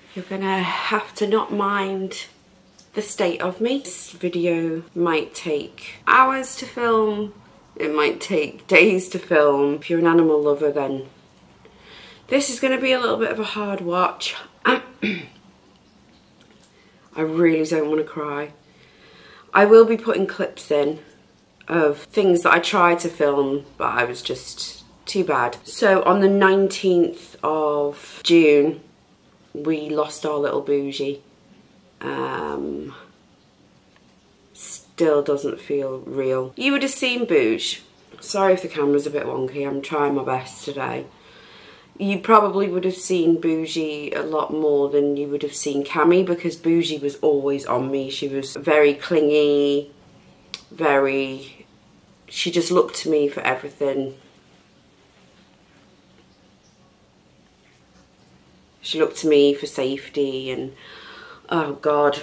You're gonna have to not mind the state of me. This video might take hours to film, it might take days to film. If you're an animal lover, then this is gonna be a little bit of a hard watch. I really don't want to cry. I will be putting clips in of things that I tried to film, but I was just too bad. So on the 19th of June, we lost our little Bougie. Still doesn't feel real. You would have seen Bouge. Sorry if the camera's a bit wonky, I'm trying my best today. You probably would have seen Bougie a lot more than you would have seen Cammy, because Bougie was always on me. She was very clingy, she just looked to me for everything. She looked to me for safety and, oh God.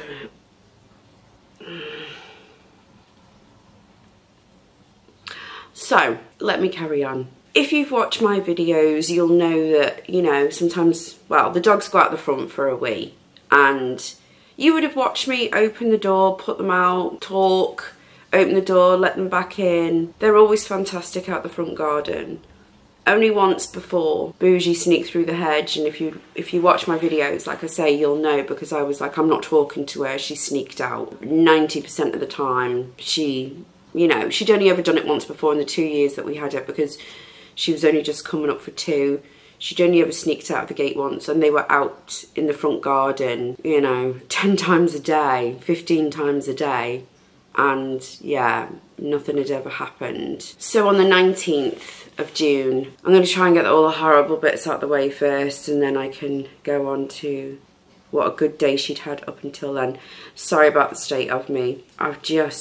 So, let me carry on. If you've watched my videos, you'll know that, you know, sometimes, well, the dogs go out the front for a wee, and you would have watched me open the door, put them out, talk, open the door, let them back in. They're always fantastic out the front garden. Only once before, Bougie sneaked through the hedge, and if you watch my videos, like I say, you'll know, because I was like, I'm not talking to her, she sneaked out. 90% of the time, she, you know, she'd only ever done it once before in the 2 years that we had her, because she was only just coming up for 2. She'd only ever sneaked out of the gate once, and they were out in the front garden, you know, 10 times a day, 15 times a day. And yeah, nothing had ever happened. So on the 19th of June, I'm going to try and get all the horrible bits out of the way first, and then I can go on to what a good day she'd had up until then. Sorry about the state of me. I've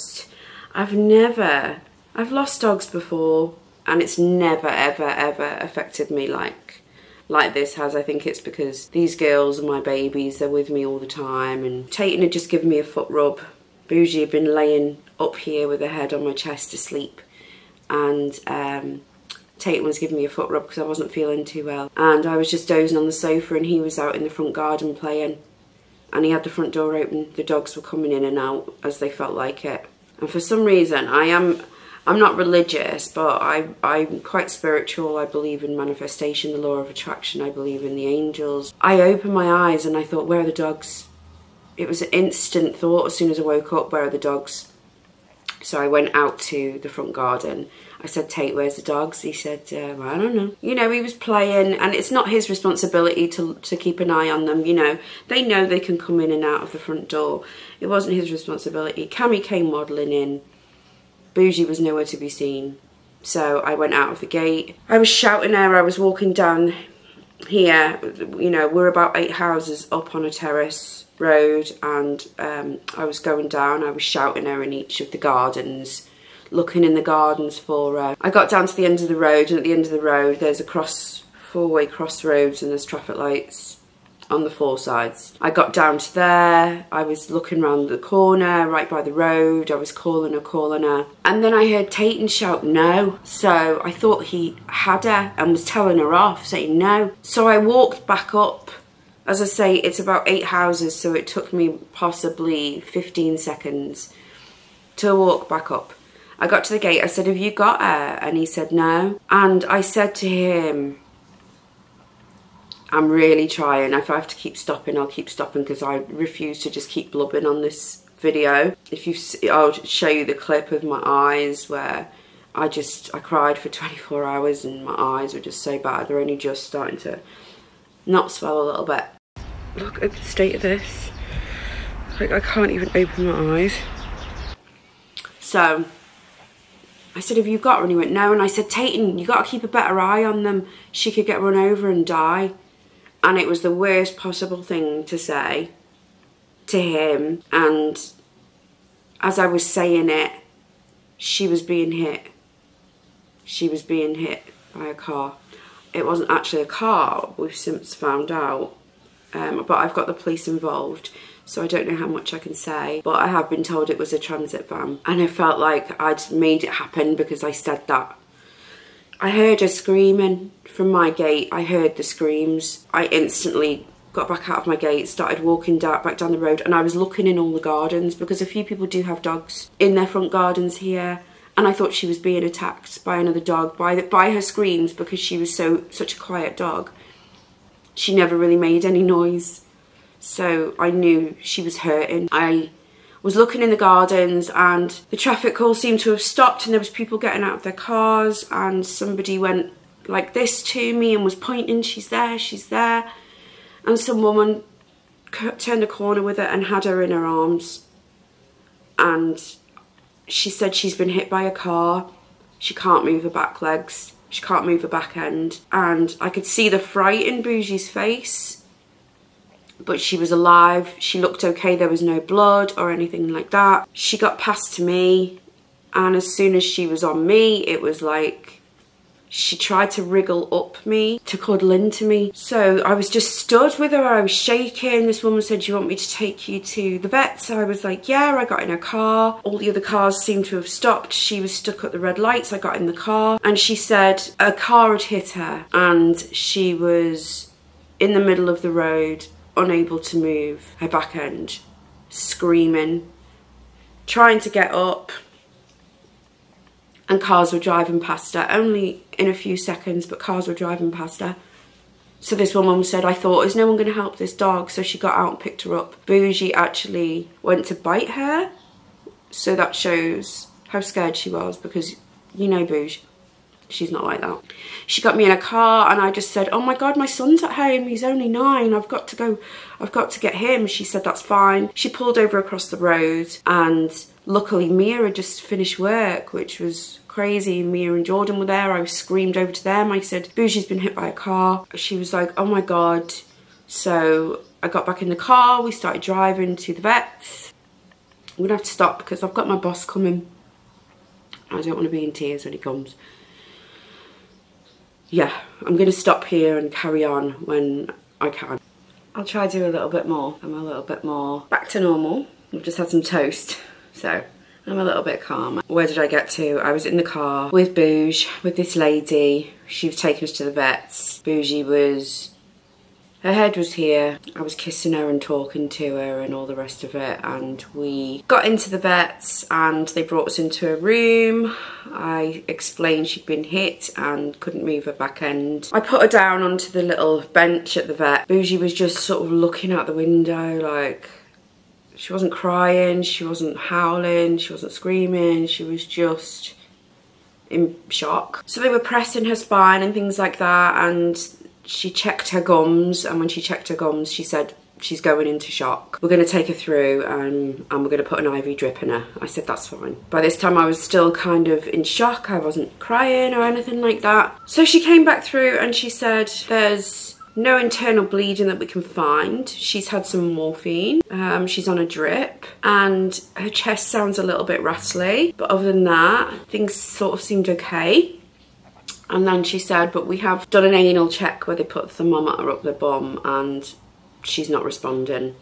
lost dogs before, and it's never, ever, ever affected me like this has. I think it's because these girls are my babies, they're with me all the time, and Tayton had just given me a foot rub. Bougie had been laying up here with her head on my chest asleep, and Tayton was giving me a foot rub because I wasn't feeling too well, and I was just dozing on the sofa, and he was out in the front garden playing, and he had the front door open. The dogs were coming in and out as they felt like it. And for some reason, I'm not religious, but I'm quite spiritual. I believe in manifestation, the law of attraction. I believe in the angels. I opened my eyes and I thought, where are the dogs? It was an instant thought as soon as I woke up, where are the dogs? So I went out to the front garden. I said, Tate, where's the dogs? He said, well, I don't know. You know, he was playing, and it's not his responsibility to keep an eye on them, you know. They know they can come in and out of the front door. It wasn't his responsibility. Cammy came waddling in. Bougie was nowhere to be seen. So I went out of the gate. I was shouting her. I was walking down here. You know, we're about 8 houses up on a terrace road, and I was going down. I was shouting her in each of the gardens, looking in the gardens for her. I got down to the end of the road, and at the end of the road there's a four-way crossroads, and there's traffic lights on the 4 sides. I got down to there. I was looking round the corner right by the road. I was calling her, and then I heard Tayton shout no. So I thought he had her and was telling her off, saying no. So I walked back up. As I say, it's about 8 houses, so it took me possibly 15 seconds to walk back up. I got to the gate. I said, have you got her? And he said no. And I said to him, I'm really trying. If I have to keep stopping, I'll keep stopping, because I refuse to just keep blubbing on this video. I'll show you the clip of my eyes where I cried for 24 hours and my eyes were just so bad. They're only just starting to not swell a little bit. Look at the state of this. Like, I can't even open my eyes. So I said, have you got her? And he went, no. And I said, Tayton, you got to keep a better eye on them. She could get run over and die. And it was the worst possible thing to say to him. And as I was saying it, she was being hit. She was being hit by a car. It wasn't actually a car, we've since found out. But I've got the police involved, so I don't know how much I can say. But I have been told it was a transit van. And I felt like I'd made it happen because I said that. I heard her screaming from my gate. I heard the screams. I instantly got back out of my gate, started walking back down the road, and I was looking in all the gardens because a few people do have dogs in their front gardens here, and I thought she was being attacked by another dog by her screams, because she was such a quiet dog. She never really made any noise, so I knew she was hurting. I was looking in the gardens and the traffic all seemed to have stopped, and there was people getting out of their cars, and somebody went like this to me and was pointing, she's there, she's there. And some woman turned a corner with her and had her in her arms. And she said she's been hit by a car. She can't move her back legs. She can't move her back end. And I could see the fright in Bougie's face. But she was alive. She looked okay. There was no blood or anything like that. She got past to me. And as soon as she was on me, it was like she tried to wriggle up me to cuddle into me. So I was just stood with her. I was shaking. This woman said, "Do you want me to take you to the vet?" So I was like, yeah. I got in her car. All the other cars seemed to have stopped. She was stuck at the red lights. I got in the car and she said a car had hit her and she was in the middle of the road, unable to move her back end, screaming, trying to get up. And cars were driving past her, only in a few seconds, but cars were driving past her. So this woman said, I thought, is no one going to help this dog? So she got out and picked her up. Bougie actually went to bite her. So that shows how scared she was, because you know Bougie, she's not like that. She got me in a car and I just said, oh my God, my son's at home. He's only 9. I've got to get him. She said, that's fine. She pulled over across the road and luckily Mia had just finished work, which was crazy. Mia and Jordan were there. I screamed over to them. I said, Bougie's been hit by a car. She was like, oh my God. So I got back in the car. We started driving to the vet. I'm gonna have to stop because I've got my boss coming. I don't want to be in tears when he comes. Yeah, I'm going to stop here and carry on when I can. I'll try to do a little bit more. I'm a little bit more back to normal. I've just had some toast, so I'm a little bit calmer. Where did I get to? I was in the car with Bougie, with this lady. She was taking us to the vets. Bougie was... her head was here. I was kissing her and talking to her and all the rest of it, and we got into the vets and they brought us into a room. I explained she'd been hit and couldn't move her back end. I put her down onto the little bench at the vet. Bougie was just sort of looking out the window, like, she wasn't crying, she wasn't howling, she wasn't screaming, she was just in shock. So they were pressing her spine and things like that, and she checked her gums, and when she checked her gums she said she's going into shock. We're going to take her through and we're going to put an IV drip in her. I said that's fine. By this time I was still kind of in shock. I wasn't crying or anything like that. So she came back through and she said there's no internal bleeding that we can find. She's had some morphine. She's on a drip and her chest sounds a little bit rattly, but other than that things sort of seemed okay. And then she said, but we have done an anal check where they put a thermometer up the bum and she's not responding.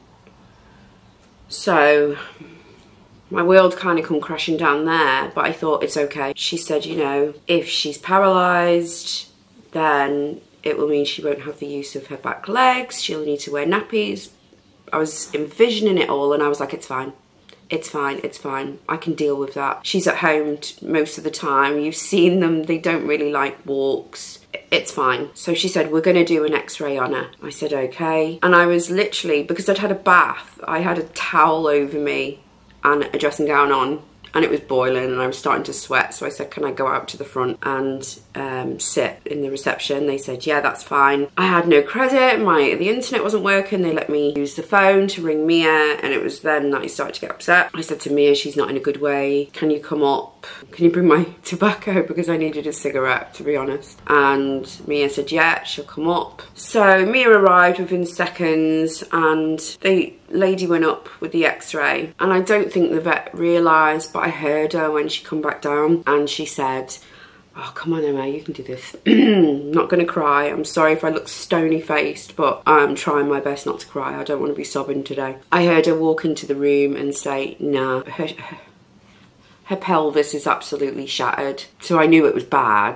So my world kind of come crashing down there, but I thought it's okay. She said, you know, if she's paralysed, then it will mean she won't have the use of her back legs. She'll need to wear nappies. I was envisioning it all and I was like, it's fine. It's fine, it's fine. I can deal with that. She's at home most of the time. You've seen them, they don't really like walks. It's fine. So she said, we're going to do an x-ray on her. I said, okay. And I was literally, because I'd had a bath, I had a towel over me and a dressing gown on, and it was boiling and I was starting to sweat. So I said, can I go out to the front and sit in the reception? They said, yeah, that's fine. I had no credit. The internet wasn't working. They let me use the phone to ring Mia, and it was then that I started to get upset. I said to Mia, she's not in a good way. Can you come up? Can you bring my tobacco? Because I needed a cigarette, to be honest. And Mia said, yeah, she'll come up. So Mia arrived within seconds and the lady went up with the x-ray, and I don't think the vet realised, but I heard her when she come back down and she said, oh, come on Emma, you can do this. I'm not going to cry. I'm sorry if I look stony faced, but I'm trying my best not to cry. I don't want to be sobbing today. I heard her walk into the room and say, nah, her pelvis is absolutely shattered. So I knew it was bad.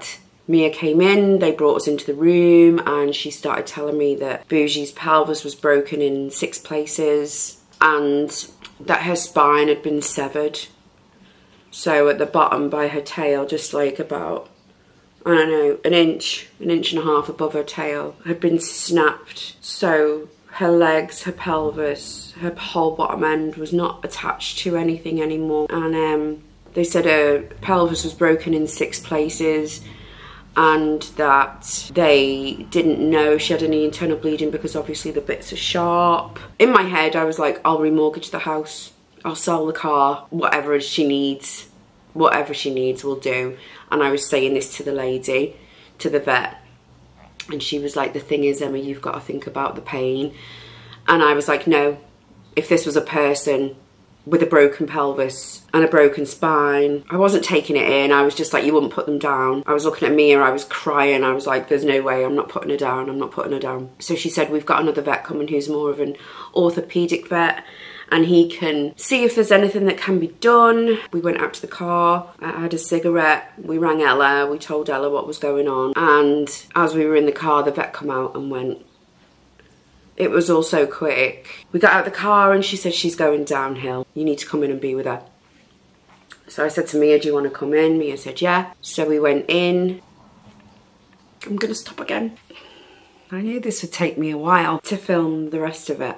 Mia came in, they brought us into the room, and she started telling me that Bougie's pelvis was broken in 6 places and that her spine had been severed. So at the bottom by her tail, just like about, I don't know, an inch and a half above her tail had been snapped. So her legs, her pelvis, her whole bottom end was not attached to anything anymore. And they said her pelvis was broken in 6 places, and that they didn't know she had any internal bleeding because obviously the bits are sharp. In my head, I was like, I'll remortgage the house, I'll sell the car, whatever she needs will do. And I was saying this to the lady, to the vet, and she was like, the thing is, Emma, you've got to think about the pain. And I was like, no, if this was a person with a broken pelvis and a broken spine, I wasn't taking it in. I was just like, you wouldn't put them down. I was looking at Mia, I was crying. I was like, there's no way, I'm not putting her down, I'm not putting her down. So she said, we've got another vet coming who's more of an orthopedic vet, and he can see if there's anything that can be done. We went out to the car, I had a cigarette, we rang Ella, we told Ella what was going on, and as we were in the car, the vet come out and went. It was all so quick. We got out of the car and she said, she's going downhill. You need to come in and be with her. So I said to Mia, do you want to come in? Mia said, yeah. So we went in. I'm gonna stop again. I knew this would take me a while to film the rest of it.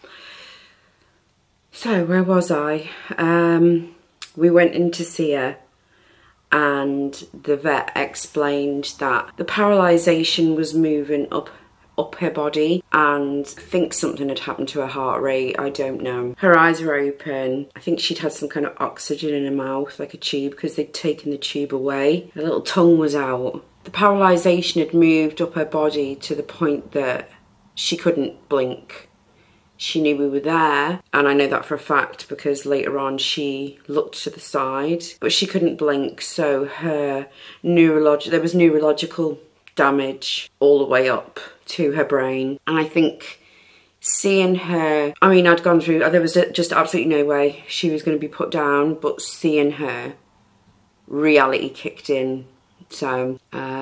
So where was I? We went in to see her, and the vet explained that the paralysation was moving up her body, and I think something had happened to her heart rate, I don't know. Her eyes were open. I think she'd had some kind of oxygen in her mouth, like a tube, because they'd taken the tube away. Her little tongue was out. The paralysation had moved up her body to the point that she couldn't blink. She knew we were there, and I know that for a fact because later on she looked to the side, but she couldn't blink, so there was neurological damage all the way up to her brain. And I think seeing her, I mean, I'd gone through, there was just absolutely no way she was going to be put down, but seeing her, reality kicked in. So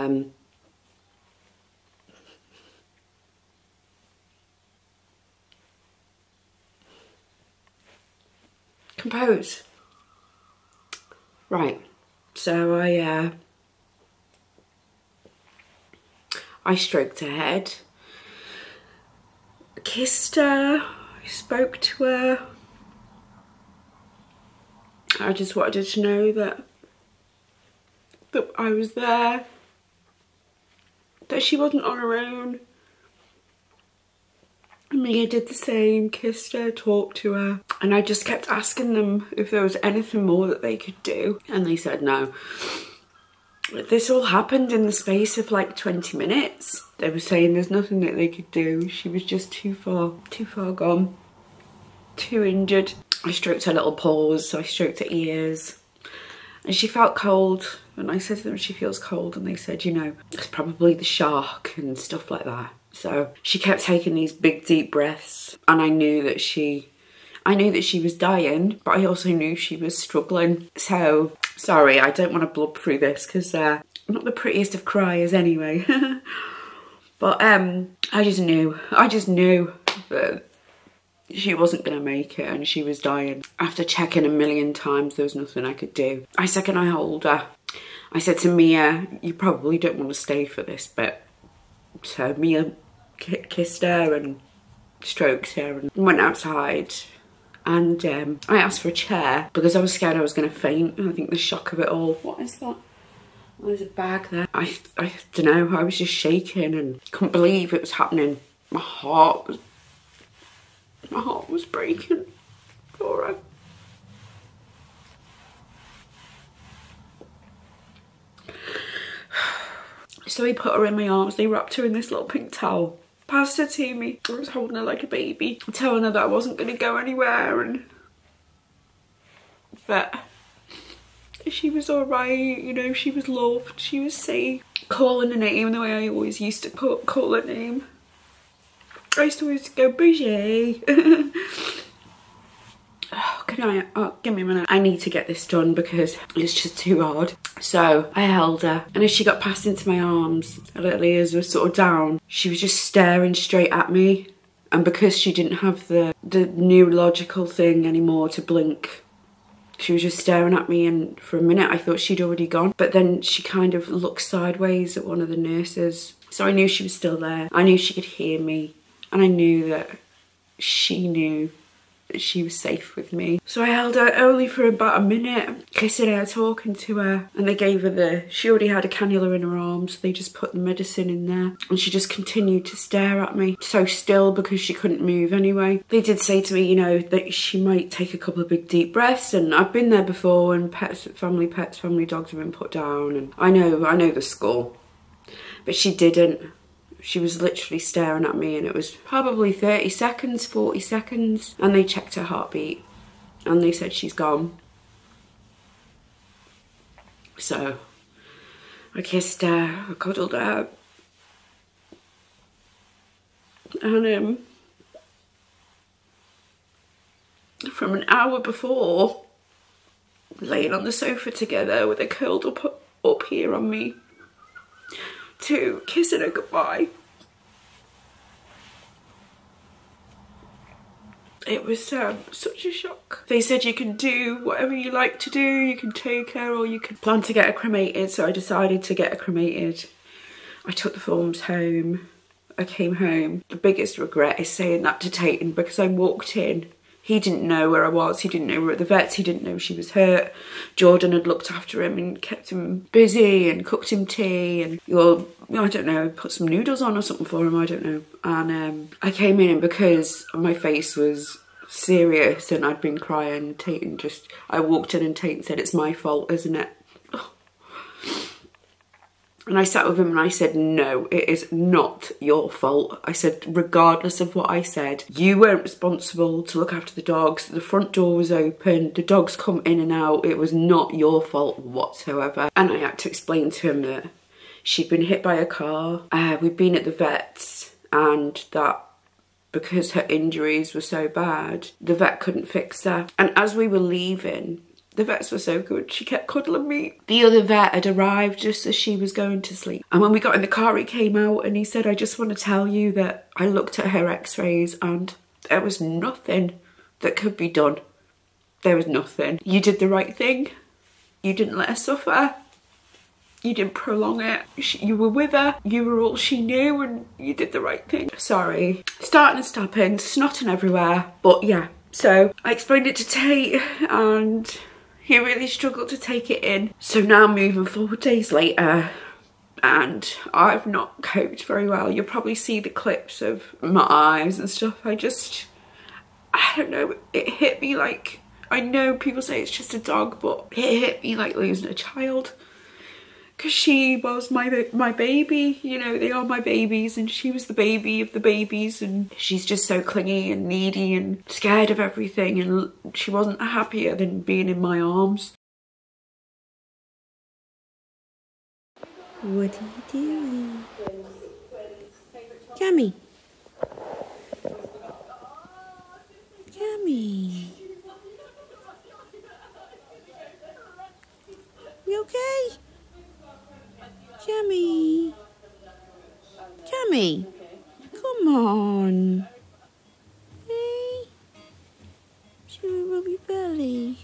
compose. Right, so I stroked her head, kissed her, I spoke to her. I just wanted her to know that I was there, that she wasn't on her own. Mia did the same, kissed her, talked to her, and I just kept asking them if there was anything more that they could do, and they said no. This all happened in the space of like 20 minutes. They were saying there's nothing that they could do. She was just too far gone, too injured. I stroked her little paws, so I stroked her ears, and she felt cold. And I said to them, she feels cold, and they said, you know, it's probably the shock and stuff like that. So she kept taking these big deep breaths, and I knew that she was dying, but I also knew she was struggling. So sorry, I don't want to blub through this because I'm not the prettiest of criers anyway. But I just knew that she wasn't going to make it, and she was dying. After checking a million times, there was nothing I could do. I said, can I hold her? I said to Mia, you probably don't want to stay for this bit. So Mia kissed her and stroked her and went outside. And I asked for a chair because I was scared I was going to faint. I think the shock of it all. What is that? Oh, there's a bag there. I don't know, I was just shaking and couldn't believe it was happening. My heart was breaking for her. So he put her in my arms, they wrapped her in this little pink towel, passed her to me. I was holding her like a baby, telling her that I wasn't going to go anywhere and that she was alright, you know, she was loved, she was safe. Calling her name the way I always used to call her name. I used to always go, Bougie. Oh, can I, give me a minute. I need to get this done because it's just too hard. So I held her, and as she got passed into my arms, her little ears were sort of down. She was just staring straight at me. And because she didn't have the neurological thing anymore to blink, she was just staring at me, and for a minute I thought she'd already gone. But then she kind of looked sideways at one of the nurses. So I knew she was still there. I knew she could hear me, and I knew that she knew that she was safe with me. So I held her only for about a minute, kissing her, talking to her, and they gave her she already had a cannula in her arm, so they just put the medicine in there, and she just continued to stare at me, so still, because she couldn't move anyway. They did say to me, you know, that she might take a couple of big deep breaths, and I've been there before, and family dogs have been put down, and I know the score. But she didn't. She was literally staring at me, and it was probably 30 seconds, 40 seconds. And they checked her heartbeat, and they said she's gone. So I kissed her, I cuddled her. And from an hour before, laying on the sofa together with her curled up here on me, to kissing her goodbye. It was such a shock. They said you can do whatever you like to do. You can take her, or you can plan to get her cremated. So I decided to get her cremated. I took the forms home. I came home. The biggest regret is saying that to Tayton, because I walked in. He didn't know where I was. He didn't know we were at the vets. He didn't know she was hurt. Jordan had looked after him and kept him busy and cooked him tea and, well, I don't know, put some noodles on or something for him, I don't know. And I came in, and because my face was serious and I'd been crying, I walked in and Tayton said, "It's my fault, isn't it?" And I sat with him and I said, "No, it is not your fault." I said, regardless of what I said, you weren't responsible to look after the dogs. The front door was open. The dogs come in and out. It was not your fault whatsoever. And I had to explain to him that she'd been hit by a car. We'd been at the vets, and that because her injuries were so bad, the vet couldn't fix her. And as we were leaving, the vets were so good, she kept cuddling me. The other vet had arrived just as she was going to sleep. And when we got in the car, he came out and he said, "I just want to tell you that I looked at her x-rays and there was nothing that could be done. There was nothing. You did the right thing. You didn't let her suffer. You didn't prolong it. You were with her. You were all she knew, and you did the right thing." Sorry. Starting and stopping, snotting everywhere. But yeah, so I explained it to Tate, and he really struggled to take it in. So now moving forward, days later, and I've not coped very well. You'll probably see the clips of my eyes and stuff. I don't know, it hit me like, I know people say it's just a dog, but it hit me like losing a child. Because she was my baby, you know, they are my babies, and she was the baby of the babies, and she's just so clingy and needy and scared of everything, and she wasn't happier than being in my arms. What are you doing? Cammy. Cammy. You okay? Cammy. Cammy. Come on. Hey. Should we rub your belly?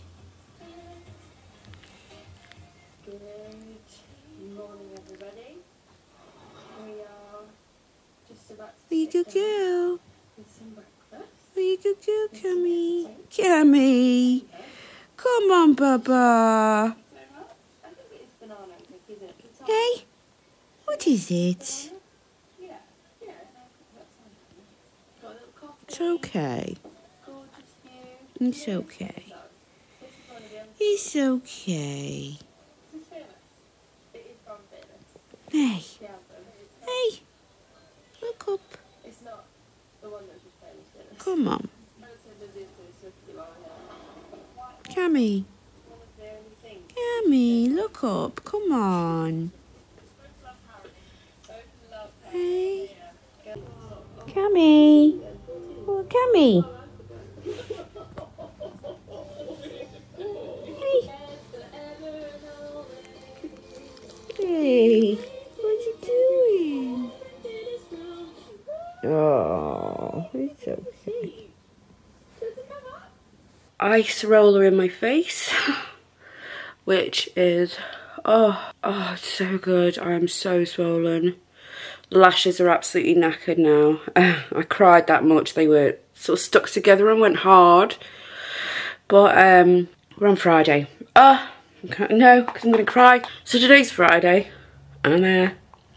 Good morning, everybody. We are just about to Are you good girl? get some breakfast. Are you good girl, Cammy? Cammy. Come on, Baba. I think it is banana cake, isn't it? It's Hey. What is it? Yeah, that's got a little coffee. It's okay. Gorgeous view. It's okay. This is one of the other. It's okay. This is Fearless. It is from Fearless. Hey. The album. Hey. Look up. It's not the one that was Fearless. Come on. I said the Disney Circuit Line. Cammy. One of the only things. Cammy, look up. Come on. Hey. Cammy. Oh, Cammy. Charlie? What's he doing? Oh, it's okay. Ice roller in my face, which is, oh, it's so good. I am so swollen. Lashes are absolutely knackered now. I cried that much. They were sort of stuck together and went hard. But we're on Friday. No, because I'm going to cry. So today's Friday. And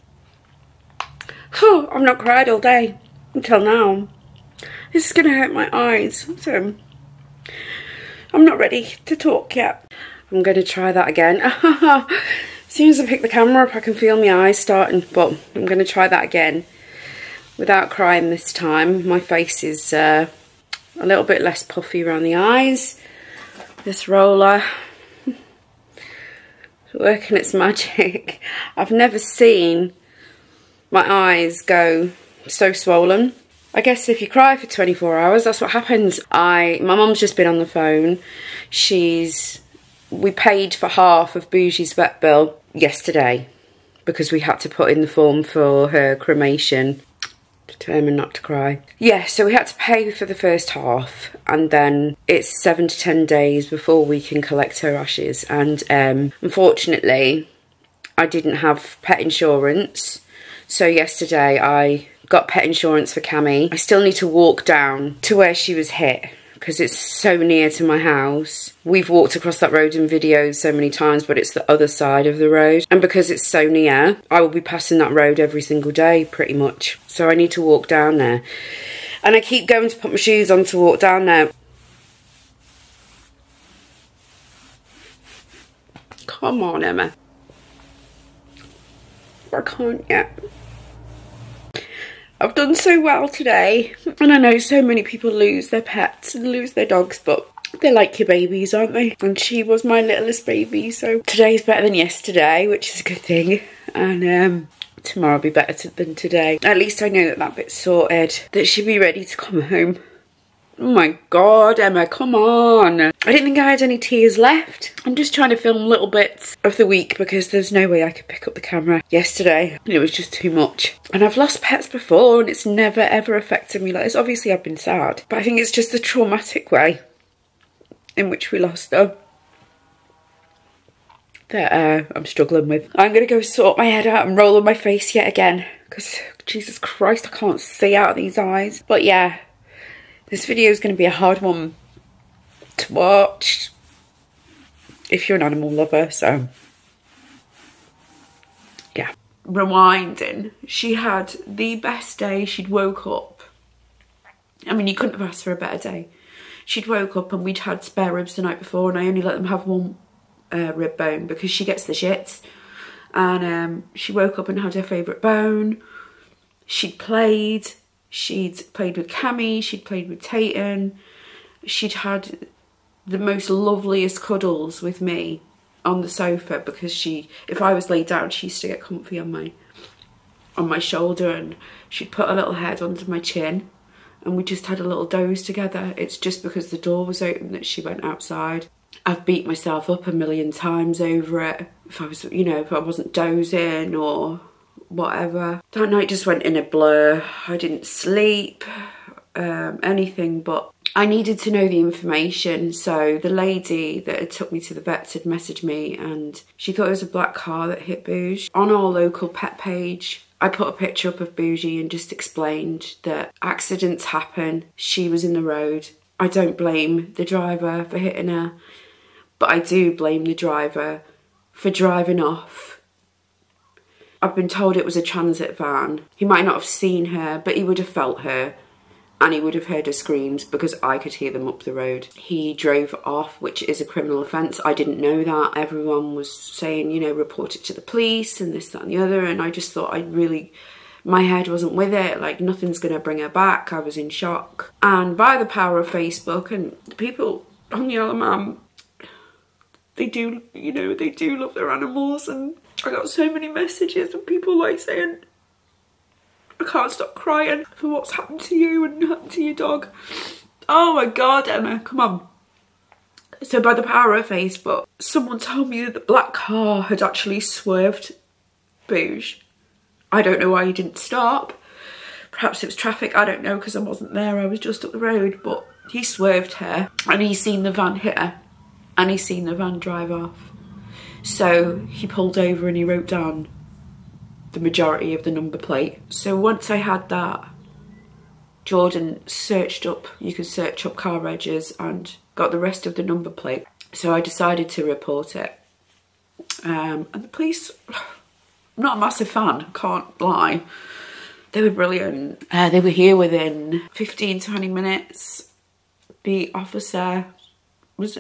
I've not cried all day until now. This is going to hurt my eyes. So I'm not ready to talk yet. I'm going to try that again. As soon as I pick the camera up, I can feel my eyes starting. But I'm going to try that again without crying this time. My face is a little bit less puffy around the eyes. This roller is working its magic. I've never seen my eyes go so swollen. I guess if you cry for 24 hours, that's what happens. My mum's just been on the phone. We paid for half of Bougie's vet bill yesterday because we had to put in the form for her cremation. Determined not to cry. Yeah, so we had to pay for the first half, and then it's 7 to 10 days before we can collect her ashes. And unfortunately, I didn't have pet insurance. So yesterday I got pet insurance for Cammy. I still need to walk down to where she was hit because it's so near to my house. We've walked across that road in videos so many times, but it's the other side of the road. And because it's so near, I will be passing that road every single day, pretty much. So I need to walk down there. And I keep going to put my shoes on to walk down there. Come on, Emma. I can't yet. I've done so well today, and I know so many people lose their pets and lose their dogs, but they're like your babies, aren't they? And she was my littlest baby, so today's better than yesterday, which is a good thing. And tomorrow will be better than today. At least I know that that bit's sorted, that she'll be ready to come home. Oh my God, Emma, come on. I didn't think I had any tears left. I'm just trying to film little bits of the week because there's no way I could pick up the camera yesterday. It was just too much. And I've lost pets before and it's never ever affected me like this. Obviously I've been sad, but I think it's just the traumatic way in which we lost them that I'm struggling with. I'm going to go sort my head out and roll on my face yet again because Jesus Christ, I can't see out of these eyes. But yeah. This video is going to be a hard one to watch if you're an animal lover, so yeah. Rewinding, she had the best day. She'd woke up. I mean, you couldn't have asked for a better day. She'd woke up and we'd had spare ribs the night before, and I only let them have one rib bone because she gets the shits. And she woke up and had her favourite bone. She'd played with Cammy, she'd played with Tayton, she'd had the most loveliest cuddles with me on the sofa because if I was laid down, she used to get comfy on my shoulder, and she'd put her little head under my chin and we just had a little doze together. It's just because the door was open that she went outside. I've beat myself up a million times over it. If I was, if I wasn't dozing or whatever. That night just went in a blur. I didn't sleep, anything, but I needed to know the information. So the lady that had took me to the vets had messaged me and she thought it was a black car that hit Bouge. On our local pet page, I put a picture up of Bougie and just explained that accidents happen. She was in the road. I don't blame the driver for hitting her, but I do blame the driver for driving off. I've been told it was a transit van. He might not have seen her, but he would have felt her and he would have heard her screams because I could hear them up the road. He drove off, which is a criminal offence. I didn't know that. Everyone was saying, report it to the police and this, that and the other, and I just thought my head wasn't with it, like nothing's gonna bring her back. I was in shock. And by the power of Facebook and the people on the Isle of Man, they do love their animals, and I got so many messages of people like saying, I can't stop crying for what's happened to you and happened to your dog. Oh my God, Emma, come on. So by the power of Facebook, someone told me that the black car had actually swerved Boosh. I don't know why he didn't stop. Perhaps it was traffic, I don't know, because I wasn't there, I was just up the road. But he swerved her, and he seen the van hit her, and he seen the van drive off. So he pulled over and he wrote down the majority of the number plate. So once I had that, Jordan searched up, you can search up car regs, and got the rest of the number plate. So I decided to report it. And the police, I'm not a massive fan, can't lie. They were brilliant. They were here within 15, 20 minutes. The officer was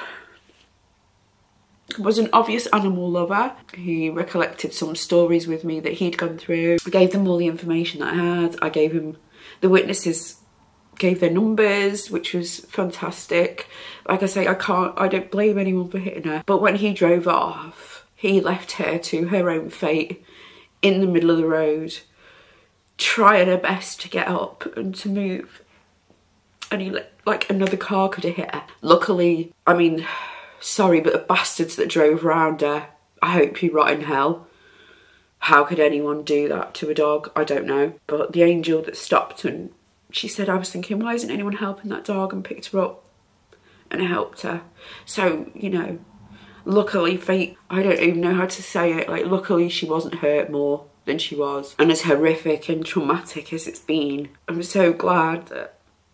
an obvious animal lover. He recollected some stories with me that he'd gone through. I gave them all the information that I had. I gave him, the witnesses gave their numbers, which was fantastic. Like I say, I don't blame anyone for hitting her. But when he drove off, he left her to her own fate in the middle of the road, trying her best to get up and to move. And he, like, another car could have hit her. Luckily, I mean, sorry, but the bastards that drove around her, I hope you rot in hell. How could anyone do that to a dog? I don't know. But the angel that stopped, and she said, I was thinking, why isn't anyone helping that dog? And picked her up and helped her. So, you know, luckily fate, I don't even know how to say it, like, luckily she wasn't hurt more than she was. And as horrific and traumatic as it's been, I'm so glad that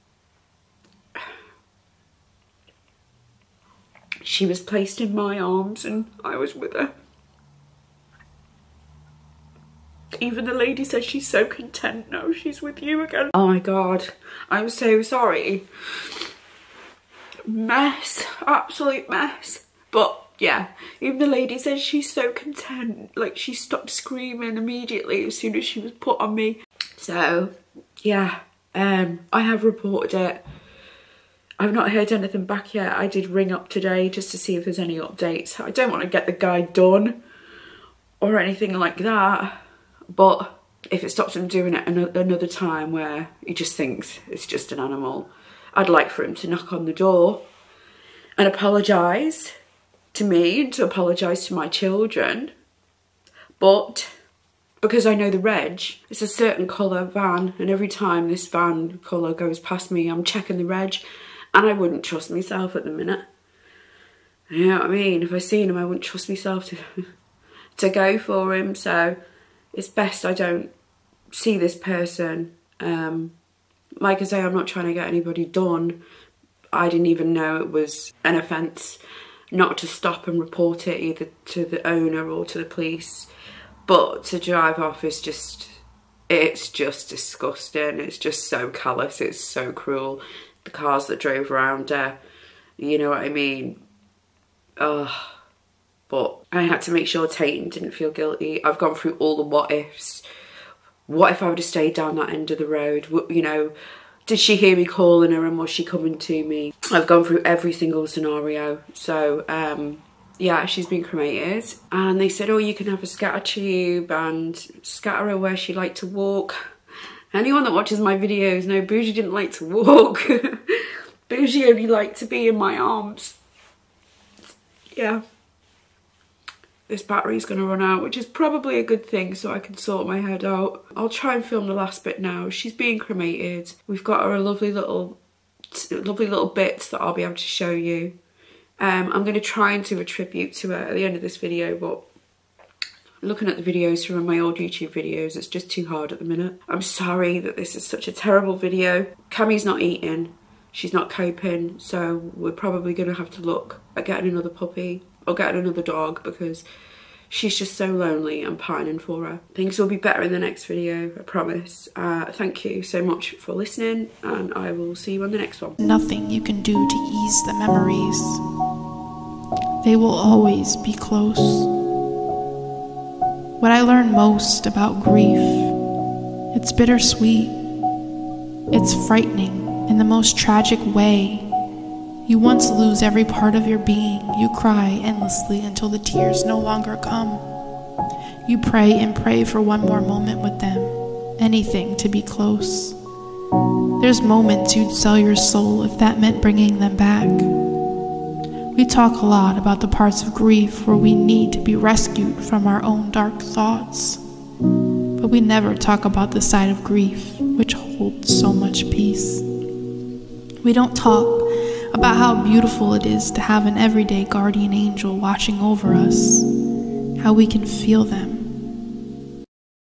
she was placed in my arms and I was with her. Even the lady says she's so content now she's with you again. Oh my God, I'm so sorry. Mess, absolute mess. But yeah, even the lady says she's so content. Like, she stopped screaming immediately as soon as she was put on me. So yeah, I have reported it. I've not heard anything back yet. I did ring up today just to see if there's any updates. I don't want to get the guy done or anything like that. But if it stops him doing it another time where he just thinks it's just an animal, I'd like for him to knock on the door and apologise to me and to apologise to my children. But because I know the reg, it's a certain colour van, and every time this van colour goes past me, I'm checking the reg, and I wouldn't trust myself at the minute. You know what I mean? If I seen him, I wouldn't trust myself to go for him. So it's best I don't see this person. Like I say, I'm not trying to get anybody done. I didn't even know it was an offence not to stop and report it either to the owner or to the police. But to drive off is just, it's just disgusting. It's just so callous. It's so cruel. The cars that drove around her, you know what I mean? Ugh. But I had to make sure Tayton didn't feel guilty. I've gone through all the what ifs. What if I would have stayed down that end of the road? You know, did she hear me calling her and was she coming to me? I've gone through every single scenario. So, yeah, she's been cremated. And they said, oh, you can have a scatter tube and scatter her where she liked to walk. Anyone that watches my videos know Bougie didn't like to walk. Bougie only liked to be in my arms. Yeah. This battery's going to run out, which is probably a good thing so I can sort my head out. I'll try and film the last bit now. She's being cremated. We've got her a lovely little bits that I'll be able to show you. I'm going to try and do a tribute to her at the end of this video, but looking at the videos from my old YouTube videos, it's just too hard at the minute. I'm sorry that this is such a terrible video. Cammie's not eating. She's not coping, so we're probably going to have to look at getting another puppy or getting another dog because she's just so lonely and pining for her. Things will be better in the next video, I promise. Thank you so much for listening, and I will see you on the next one. Nothing you can do to ease the memories. They will always be close. What I learned most about grief, it's bittersweet. It's frightening in the most tragic way. You once lose every part of your being. You cry endlessly until the tears no longer come. You pray and pray for one more moment with them. Anything to be close. There's moments you'd sell your soul if that meant bringing them back. We talk a lot about the parts of grief where we need to be rescued from our own dark thoughts. But we never talk about the side of grief which holds so much peace. We don't talk about how beautiful it is to have an everyday guardian angel watching over us, how we can feel them